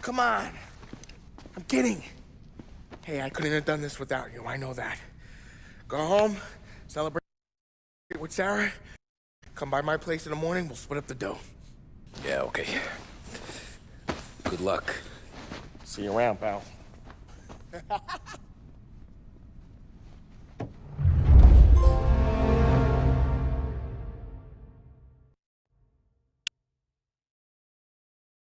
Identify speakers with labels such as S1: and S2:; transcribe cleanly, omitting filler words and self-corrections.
S1: Come on. I'm kidding. Hey, I couldn't have done this without you. I know that. Go home, celebrate with Sarah. Come by my place in the morning, we'll split up the dough.
S2: Yeah, okay. Good luck.
S1: See you around, pal.